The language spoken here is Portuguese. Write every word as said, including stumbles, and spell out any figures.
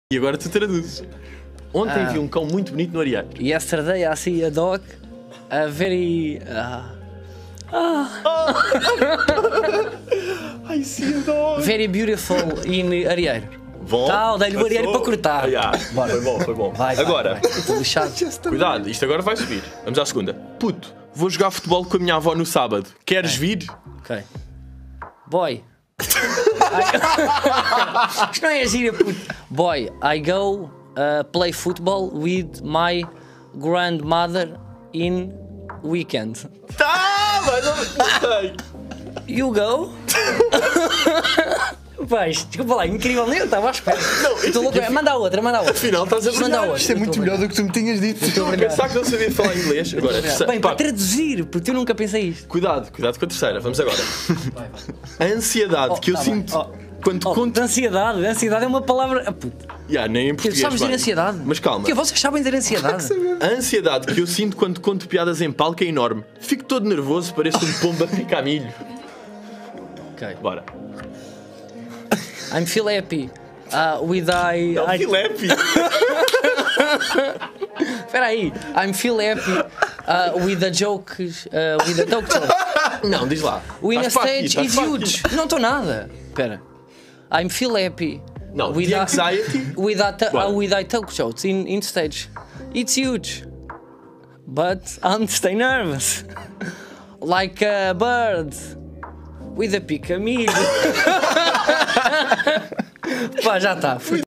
E agora tu traduzes. Ontem Ah. vi um cão muito bonito no areário. Yesterday I see a dog, a very. Uh, Ai, sim, dog. very beautiful in Arieiro. Bom. Tal, dei-lhe o areário para cortar. Ah, yeah. Bora. Foi bom, foi bom. Vai, vai, agora, vai. Estou lixado. cuidado, isto agora vai subir. Vamos à segunda. Puto, vou jogar futebol com a minha avó no sábado. Queres vir? Ok. Boy. I... Isto não é gira, puto. Boy, I go uh, play football with my grandmother in weekend. Tá, mas não sei. You go? Pai, desculpa lá, incrível, nem eu estava à espera. Não, isto Estou louco. aqui- Manda a outra, manda a outra. Afinal, estás a Manda a brilhar. outra. Isto é muito melhor do que tu me tinhas dito. Estou a pensar que não sabia falar inglês. Agora, a terceira. Bem, Pá, para traduzir, porque eu nunca pensei isto. cuidado, cuidado com a terceira. Vamos agora. A ansiedade Oh, que eu tá sinto bem. Oh. quando Oh, conto. de ansiedade, de ansiedade é uma palavra. Ah, puto. Yeah, nem em Tu português. sabes dizer vai. ansiedade? Mas calma. Que vocês sabem dizer ansiedade? A ansiedade que eu sinto quando conto piadas em palco é enorme. Fico todo nervoso, pareço um pombo a picar milho. Ok. Bora. I'm feel happy. Uh, with I. Não, I... Filepe. Espera aí. I'm feel happy uh, with the jokes. Uh, with the talk show. Não, diz lá. With a Estás para aqui, stage estás is para huge. aqui. Não estou nada. Espera. I'm feel happy. Não, with the a- anxiety. With a, ta- Bora. uh, with a talk shows in, in stage. It's huge. But I'm stay nervous. Like a bird. With a picamilho. Pá, já está. Fui